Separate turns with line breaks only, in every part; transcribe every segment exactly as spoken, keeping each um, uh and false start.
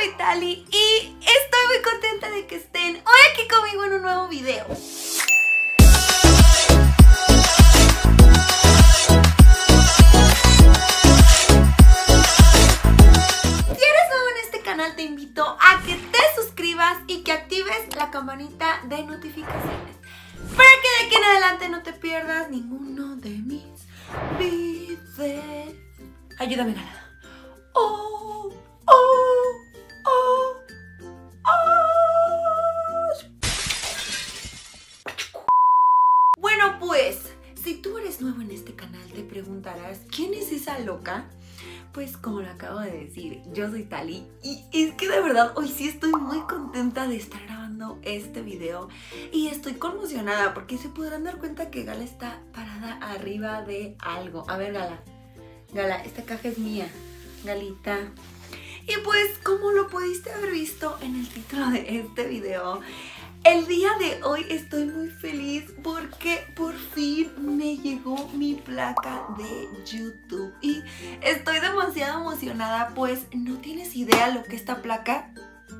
soy Tali y estoy muy contenta de que estén hoy aquí conmigo en un nuevo video. Te invito a que te suscribas y que actives la campanita de notificaciones para que de aquí en adelante no te pierdas ninguno de mis videos. Ayúdame, Gala. Oh, oh, oh, oh. Bueno, pues, si tú eres nuevo en este canal, te preguntarás, ¿quién es esa loca? Pues como lo acabo de decir, yo soy Tali y es que de verdad hoy sí estoy muy contenta de estar grabando este video y estoy conmocionada porque se podrán dar cuenta que Gala está parada arriba de algo. A ver, Gala, Gala, esta caja es mía, Galita. Y pues como lo pudiste haber visto en el título de este video, el día de hoy estoy muy feliz porque por fin me llegó mi placa de YouTube y estoy demasiado emocionada, pues no tienes idea lo que esta placa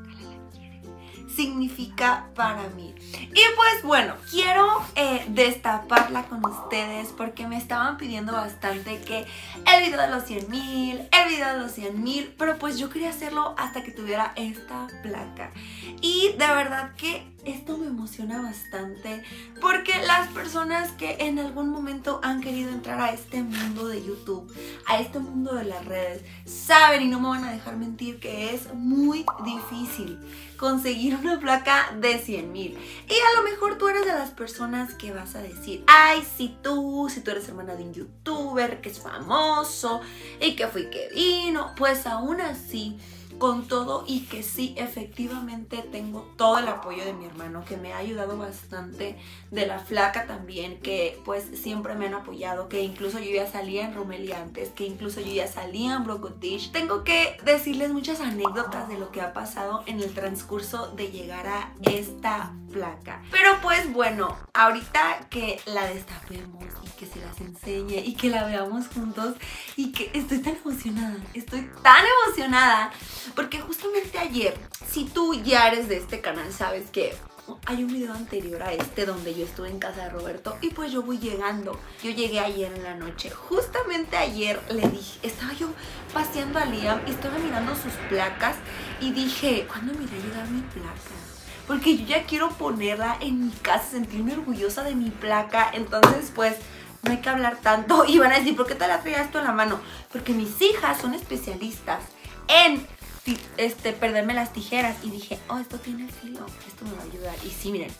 significa para mí. Y pues bueno, quiero eh, destaparla con ustedes porque me estaban pidiendo bastante que el video de los cien mil, el video de los cien mil, pero pues yo quería hacerlo hasta que tuviera esta placa. Y de verdad que esto me emociona bastante porque las personas que en algún momento han querido entrar a este mundo de YouTube, a este mundo de las redes, saben y no me van a dejar mentir que es muy difícil conseguir una placa de cien mil. Y a lo mejor tú eres de las personas que vas a decir, ay, si tú, si tú eres hermana de un youtuber que es famoso y que fue y que vino, pues aún así, con todo y que sí, efectivamente tengo todo el apoyo de mi hermano que me ha ayudado bastante, de la flaca también, que pues siempre me han apoyado, que incluso yo ya salía en Romelia antes, que incluso yo ya salía en Brocotish. Tengo que decirles muchas anécdotas de lo que ha pasado en el transcurso de llegar a esta placa. Pero pues bueno, ahorita que la destapemos y que se las enseñe y que la veamos juntos y que estoy tan emocionada, estoy tan emocionada porque justamente ayer, si tú ya eres de este canal, sabes que hay un video anterior a este donde yo estuve en casa de Roberto y pues yo voy llegando. Yo llegué ayer en la noche. Justamente ayer le dije, estaba yo paseando a Liam y estaba mirando sus placas y dije, ¿cuándo me irá a llegar mi placa? Porque yo ya quiero ponerla en mi casa, sentirme orgullosa de mi placa. Entonces pues no hay que hablar tanto. Y van a decir, ¿por qué te la traías tú en la mano? Porque mis hijas son especialistas en este, perderme las tijeras. Y dije, oh, esto tiene filo, esto me va a ayudar. Y sí, miren,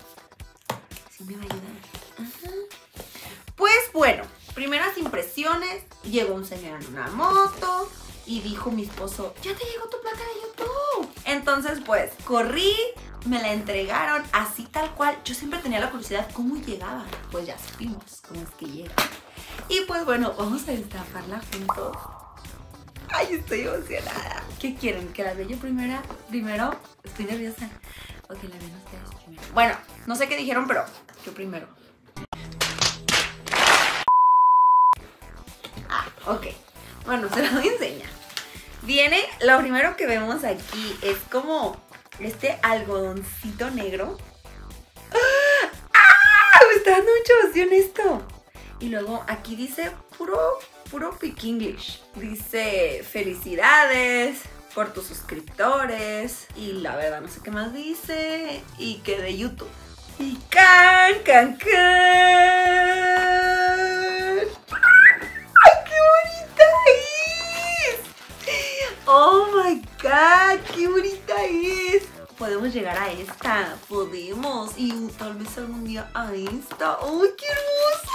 sí me va a ayudar. Ajá. Pues bueno, primeras impresiones. Llegó un señor en una moto y dijo mi esposo, ya te llegó tu placa de YouTube. Entonces pues corrí, me la entregaron así tal cual. Yo siempre tenía la curiosidad cómo llegaba. Pues ya supimos cómo es que llega. Y pues bueno, vamos a destaparla juntos. Ay, estoy emocionada. ¿Qué quieren? ¿Que la vea yo primero? Primero, estoy nerviosa. O que la vean ustedes primero. Bueno, no sé qué dijeron, pero yo primero. Ah, ok. Bueno, se las voy a enseñar. Viene, lo primero que vemos aquí es como este algodoncito negro. ¡Ah! Me está dando mucha emoción esto. Y luego aquí dice puro, puro Pick English. Dice felicidades por tus suscriptores. Y la verdad no sé qué más dice. Y que de YouTube. Y can, can, can. ¡Ay, qué bonita es! ¡Oh, my God! ¡Qué bonita es! Podemos llegar a esta. Podemos. Y tal vez algún día a esta. ¡Ay, qué hermosa!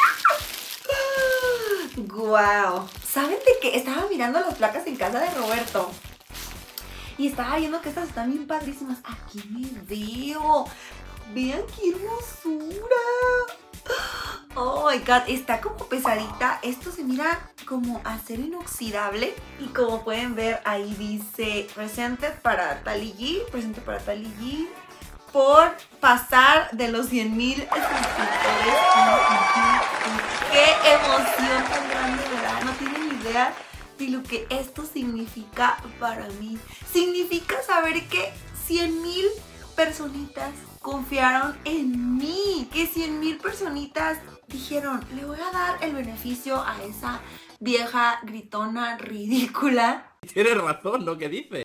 ¡Guau! ¿Saben de qué? Estaba mirando las placas en casa de Roberto y estaba viendo que estas están bien padrísimas. Aquí me veo. Vean qué hermosura. Oh my God, está como pesadita. Esto se mira como acero inoxidable. Y como pueden ver, ahí dice Presented para Tali G. Presente para Tali G. Por pasar de los cien mil suscriptores. ¡Qué emoción tan grande, verdad! No tienen idea y lo que esto significa para mí. Significa saber que cien mil personitas confiaron en mí, que cien mil personitas dijeron, le voy a dar el beneficio a esa vieja gritona ridícula.
Tienes razón lo que dice.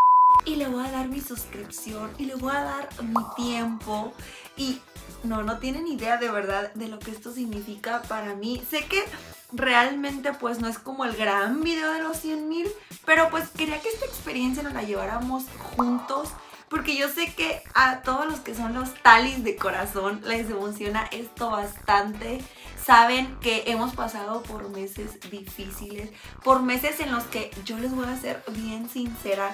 Y le voy a dar mi suscripción y le voy a dar mi tiempo. Y no, no tienen idea de verdad de lo que esto significa para mí. Sé que realmente pues no es como el gran video de los cien mil, pero pues quería que esta experiencia nos la lleváramos juntos. Porque yo sé que a todos los que son los talis de corazón les emociona esto bastante. Saben que hemos pasado por meses difíciles, por meses en los que yo les voy a ser bien sincera.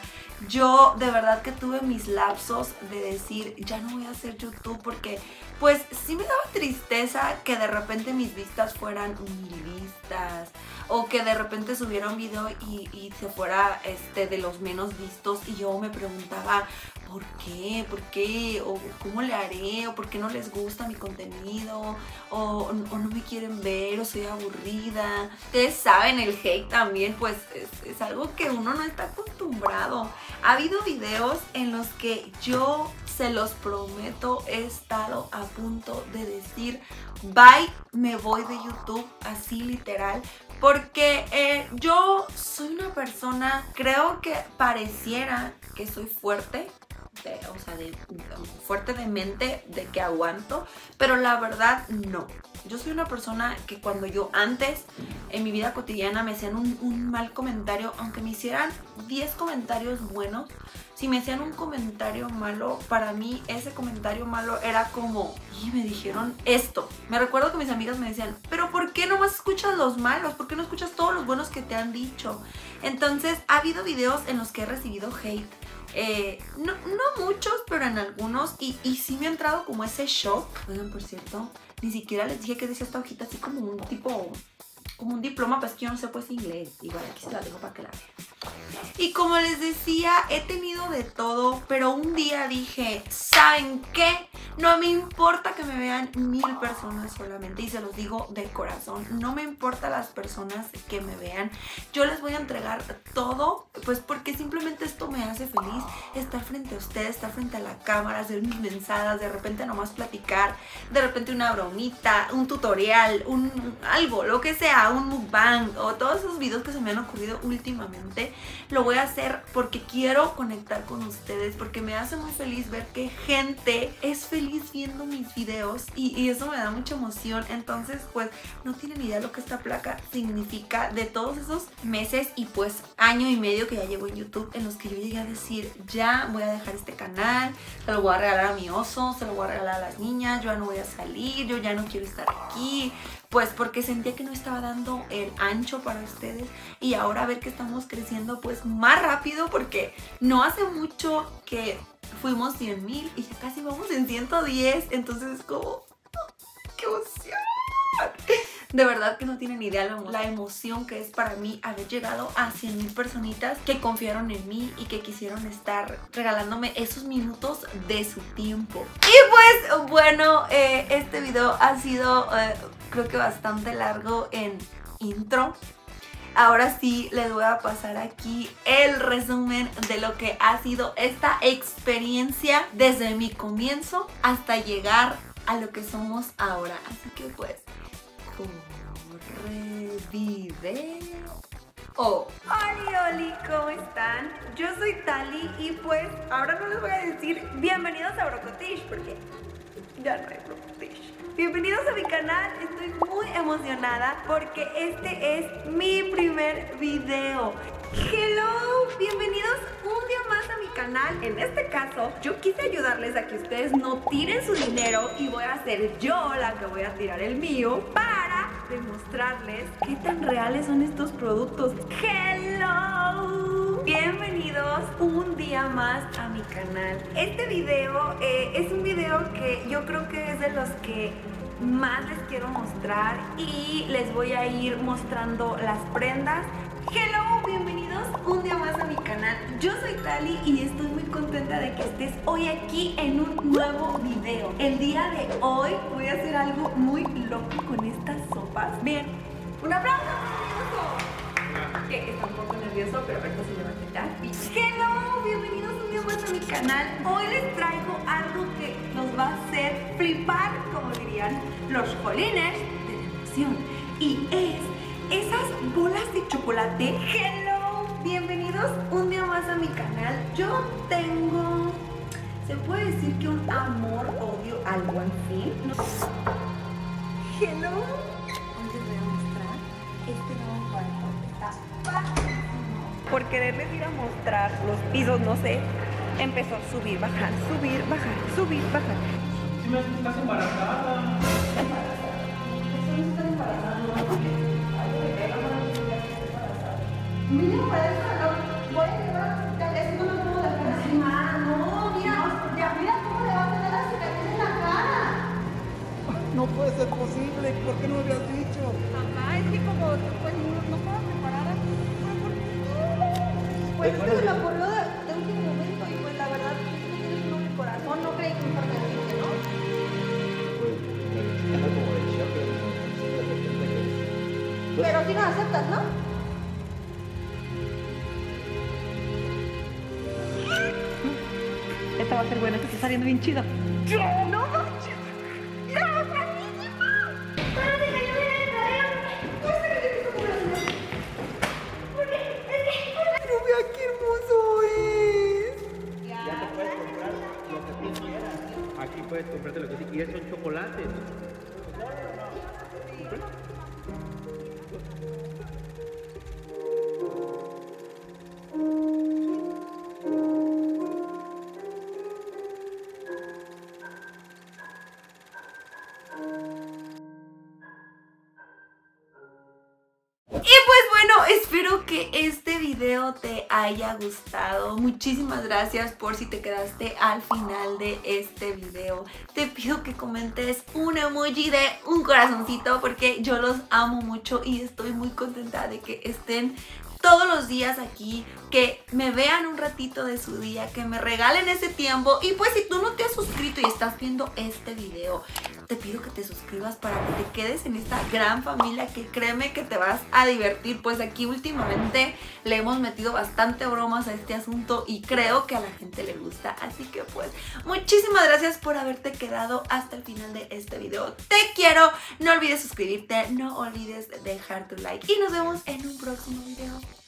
Yo de verdad que tuve mis lapsos de decir, ya no voy a hacer YouTube porque pues sí me daba tristeza que de repente mis vistas fueran mil vistas. O que de repente subiera un video y, y se fuera este, de los menos vistos y yo me preguntaba ¿por qué? ¿Por qué? ¿O cómo le haré? ¿O por qué no les gusta mi contenido? ¿O, o no me quieren ver? ¿O soy aburrida? Ustedes saben, el hate también pues es, es algo que uno no está acostumbrado. Ha habido videos en los que yo, se los prometo, he estado a punto de decir bye, me voy de YouTube, así literal. Porque eh, yo soy una persona, creo que pareciera que soy fuerte, de, o sea, de, de, fuerte de mente, de que aguanto, pero la verdad no. Yo soy una persona que cuando yo antes, en mi vida cotidiana, me hacían un, un mal comentario, aunque me hicieran diez comentarios buenos, si me hacían un comentario malo, para mí ese comentario malo era como, y me dijeron esto. Me recuerdo que mis amigas me decían, pero ¿por qué nomás escuchas los malos? ¿Por qué no escuchas todos los buenos que te han dicho? Entonces ha habido videos en los que he recibido hate. Eh, no, no muchos, pero en algunos. Y, y sí me ha entrado como ese shock. Oigan, por cierto, ni siquiera les dije que decía esta hojita así como un tipo, como un diploma, pues que yo no sé pues inglés. Igual aquí se la dejo para que la vean. Y como les decía, he tenido de todo, pero un día dije, ¿saben qué? No me importa que me vean mil personas solamente, y se los digo de corazón, no me importa las personas que me vean, yo les voy a entregar todo, pues porque simplemente esto me hace feliz, estar frente a ustedes, estar frente a la cámara, hacer mis mensadas, de repente nomás platicar, de repente una bromita, un tutorial, un algo, lo que sea, un mukbang, o todos esos videos que se me han ocurrido últimamente. Lo voy a hacer porque quiero conectar con ustedes, porque me hace muy feliz ver que gente es feliz viendo mis videos y, y eso me da mucha emoción. Entonces pues no tienen idea lo que esta placa significa, de todos esos meses y pues año y medio que ya llevo en YouTube, en los que yo llegué a decir, ya voy a dejar este canal, se lo voy a regalar a mi oso, se lo voy a regalar a las niñas, yo ya no voy a salir, yo ya no quiero estar aquí, pues porque sentía que no estaba dando el ancho para ustedes. Y ahora ver que estamos creciendo pues más rápido, porque no hace mucho que fuimos cien mil y ya casi vamos en ciento diez, entonces es como, ¡qué emoción! De verdad que no tienen idea la, la emoción que es para mí haber llegado a cien mil personitas que confiaron en mí y que quisieron estar regalándome esos minutos de su tiempo. Y pues bueno, eh, este video ha sido eh, creo que bastante largo en intro. Ahora sí les voy a pasar aquí el resumen de lo que ha sido esta experiencia desde mi comienzo hasta llegar a lo que somos ahora. Así que pues, corre video. Oh. Hola, Oli, ¿cómo están? Yo soy Tali y pues ahora no les voy a decir bienvenidos a Brocotish porque ya no hay Brocotish. Bienvenidos a mi canal, estoy muy emocionada porque este es mi primer video. Hello, bienvenidos un día más a mi canal. En este caso, yo quise ayudarles a que ustedes no tiren su dinero y voy a ser yo la que voy a tirar el mío para demostrarles qué tan reales son estos productos. Hello, bienvenidos un día más a mi canal. Este video eh, es un video que yo creo que es de los que más les quiero mostrar y les voy a ir mostrando las prendas. Hello, bienvenidos un día más a mi canal. Yo soy Tali y estoy muy contenta de que estés hoy aquí en un nuevo video. El día de hoy voy a hacer algo muy loco con estas sopas. Bien, un aplauso. que está un poco nervioso, pero ahorita se le va a quitar. Hello, bienvenidos un día más a mi canal. Hoy les traigo algo que nos va a hacer flipar, como dirían los jolines de la emoción. Y es esas bolas de chocolate. Hello, bienvenidos un día más a mi canal. Yo tengo, se puede decir que un amor-odio al Buen Fin. No. Hello. Hoy les voy a mostrar este nuevo cuarto. Está padrísimo. Por quererles ir a mostrar los pisos, no sé, empezó a subir, bajar, subir, bajar, subir, bajar.
Si me estás embarazada.
¿Estás embarazada? Mira, para eso no. Voy a llevar a hospital. Es que no me puedo dejar así. Ah, no, mira, ya, mira cómo le va a poner la cicatriz en la cara.
No puede ser posible, ¿por qué no me habías dicho?
Ajá, es que como pues no, no puedo preparar así. Pues esto se me ocurrió de, de último momento y pues la verdad tú tienes un buen corazón, no creí que mejor me dijiste, ¿no?
Pues me siento como de shock de repente que...
Pero sí nos aceptas, ¿no? Esta va a ser buena, esta está saliendo bien chida. ¡No manches! ¡Mira, va buenísima! ¡Espérate, que yo voy a entrar! ¡No sé qué te hizo Porque es que... ¡Pero vea qué hermoso es!
Ya te puedes comprar lo que tú quieras. Aquí puedes comprarte lo que tú quieras, son chocolates.
Y pues bueno, espero que este video te haya gustado. Muchísimas gracias por si te quedaste al final de este video. Te pido que comentes un emoji de un corazoncito porque yo los amo mucho y estoy muy contenta de que estén todos los días aquí, que me vean un ratito de su día, que me regalen ese tiempo. Y pues si tú no te has suscrito y estás viendo este video, te pido que te suscribas para que te quedes en esta gran familia, que créeme que te vas a divertir. Pues aquí últimamente le hemos metido bastante bromas a este asunto y creo que a la gente le gusta. Así que pues muchísimas gracias por haberte quedado hasta el final de este video. Te quiero, no olvides suscribirte, no olvides dejar tu like y nos vemos en un próximo video.